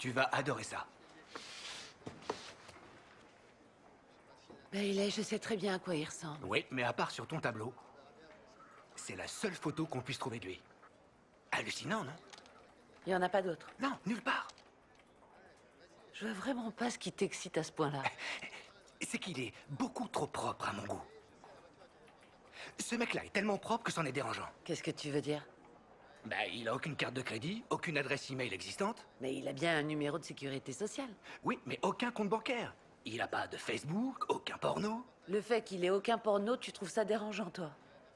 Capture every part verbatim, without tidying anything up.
Tu vas adorer ça. Bailey, je sais très bien à quoi il ressemble. Oui, mais à part sur ton tableau, c'est la seule photo qu'on puisse trouver de lui. Hallucinant, non? Il n'y en a pas d'autres. Non, nulle part. Je vois vraiment pas ce qui t'excite à ce point-là. C'est qu'il est beaucoup trop propre à mon goût. Ce mec-là est tellement propre que c'en est dérangeant. Qu'est-ce que tu veux dire? Bah, il a aucune carte de crédit, aucune adresse email existante. Mais il a bien un numéro de sécurité sociale. Oui, mais aucun compte bancaire. Il a pas de Facebook, aucun porno. Le fait qu'il ait aucun porno, tu trouves ça dérangeant, toi?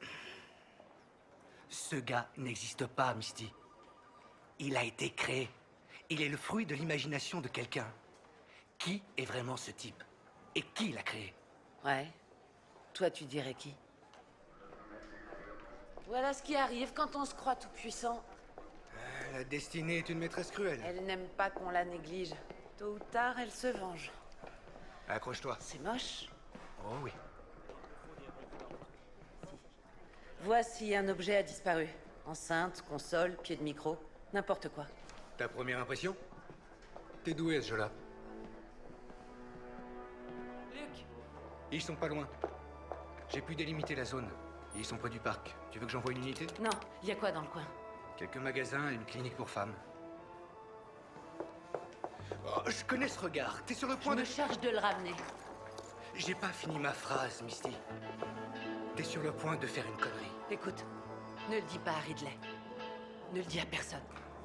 Ce gars n'existe pas, Misty. Il a été créé. Il est le fruit de l'imagination de quelqu'un. Qui est vraiment ce type? Et qui l'a créé? Ouais. Toi, tu dirais qui? Voilà ce qui arrive quand on se croit tout puissant. La destinée est une maîtresse cruelle. Elle n'aime pas qu'on la néglige. Tôt ou tard, elle se venge. Accroche-toi. C'est moche. Oh oui. Voici un objet a disparu. Enceinte, console, pied de micro, n'importe quoi. Ta première impression? T'es doué, ce jeu-là. Luc! Ils sont pas loin. J'ai pu délimiter la zone. Ils sont près du parc. Tu veux que j'envoie une unité? Non, il y a quoi dans le coin? Quelques magasins et une clinique pour femmes. Oh, je connais ce regard. T'es sur le Je point me de... charge de le ramener. J'ai pas fini ma phrase, Misty. T'es sur le point de faire une connerie. Écoute, ne le dis pas à Ridley. Ne le dis à personne.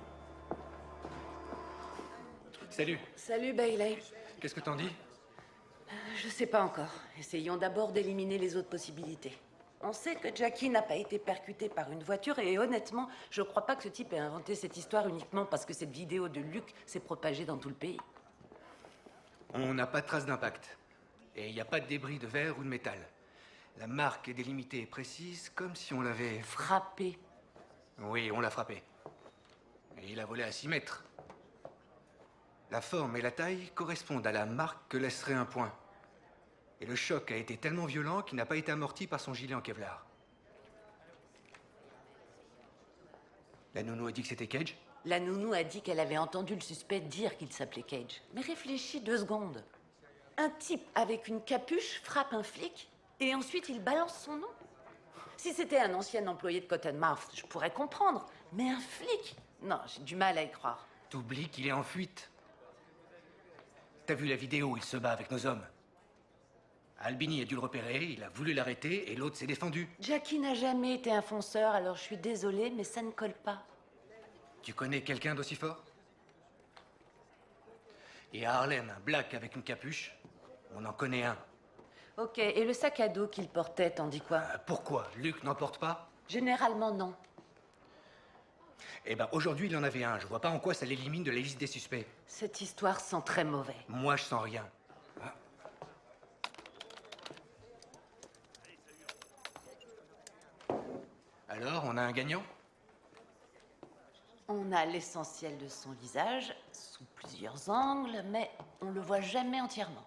Salut. Salut, Bailey. Qu'est-ce que t'en dis? Je sais pas encore. Essayons d'abord d'éliminer les autres possibilités. On sait que Jackie n'a pas été percutée par une voiture et honnêtement, je crois pas que ce type ait inventé cette histoire uniquement parce que cette vidéo de Luc s'est propagée dans tout le pays. On n'a pas de trace d'impact. Et il n'y a pas de débris de verre ou de métal. La marque est délimitée et précise, comme si on l'avait... Frappé. Oui, on l'a frappé. Et il a volé à six mètres. La forme et la taille correspondent à la marque que laisserait un point. Et le choc a été tellement violent qu'il n'a pas été amorti par son gilet en Kevlar. La nounou a dit que c'était Cage? La nounou a dit qu'elle avait entendu le suspect dire qu'il s'appelait Cage. Mais réfléchis deux secondes. Un type avec une capuche frappe un flic et ensuite il balance son nom. Si c'était un ancien employé de Cottonmouth, je pourrais comprendre. Mais un flic? Non, j'ai du mal à y croire. T'oublies qu'il est en fuite. T'as vu la vidéo où il se bat avec nos hommes? Albini a dû le repérer, il a voulu l'arrêter et l'autre s'est défendu. Jackie n'a jamais été un fonceur, alors je suis désolée, mais ça ne colle pas. Tu connais quelqu'un d'aussi fort? Et à Harlem, un black avec une capuche, on en connaît un. Ok, et le sac à dos qu'il portait, t'en dis quoi? Euh, pourquoi? Luc n'en porte pas? Généralement, non. Eh ben, aujourd'hui, il en avait un. Je vois pas en quoi ça l'élimine de la liste des suspects. Cette histoire sent très mauvais. Moi, je sens rien. Hein? Alors, on a un gagnant? On a l'essentiel de son visage, sous plusieurs angles, mais on le voit jamais entièrement.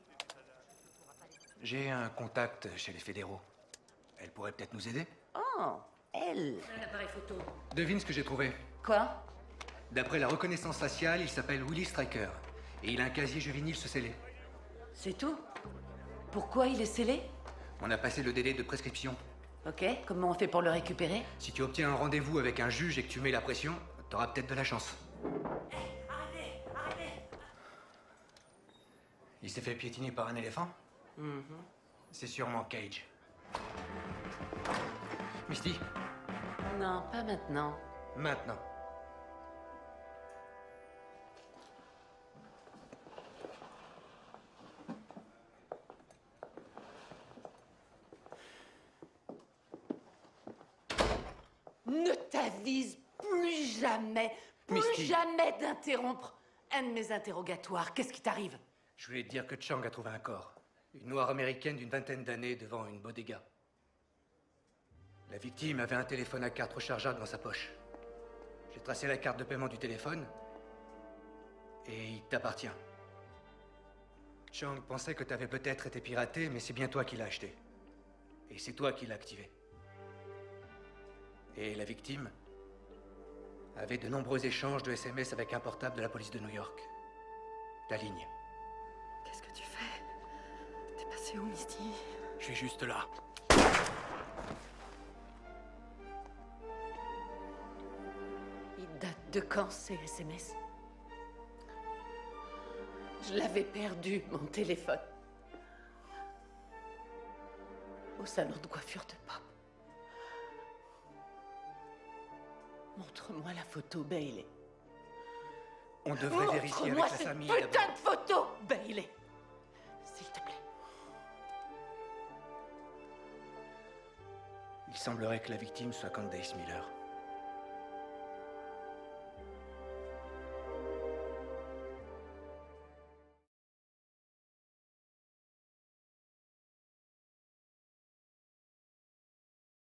J'ai un contact chez les fédéraux. Elle pourrait peut-être nous aider? Oh, elle! Un appareil photo. Devine ce que j'ai trouvé. Quoi? D'après la reconnaissance faciale, il s'appelle Willie Stryker. Et il a un casier juvénile se sceller. C'est tout? Pourquoi il est scellé? On a passé le délai de prescription. Ok, comment on fait pour le récupérer? Si tu obtiens un rendez-vous avec un juge et que tu mets la pression, t'auras peut-être de la chance. Hey, arrêtez! Arrêtez! Il s'est fait piétiner par un éléphant? Mm-hmm. C'est sûrement Cage. Misty, Non, pas maintenant. maintenant. Ne t'avise plus jamais, plus Misty. jamais d'interrompre un de mes interrogatoires. Qu'est-ce qui t'arrive? Je voulais te dire que Chang a trouvé un corps. Une noire américaine d'une vingtaine d'années devant une bodega. La victime avait un téléphone à carte rechargeable dans sa poche. J'ai tracé la carte de paiement du téléphone et il t'appartient. Chang pensait que t'avais peut-être été piraté, mais c'est bien toi qui l'as acheté. Et c'est toi qui l'as activé. Et la victime avait de nombreux échanges de S M S avec un portable de la police de New York. La ligne. Qu'est-ce que tu fais? T'es passé où, Misty? Je suis juste là. Il date de quand, ces S M S? Je l'avais perdu, mon téléphone. Au salon de coiffure de Pop. Montre-moi la photo, Bailey. On devrait vérifier avec Montre-moi la cette famille. putain d'abord. de photo, Bailey. S'il te plaît. Il semblerait que la victime soit Candace Miller.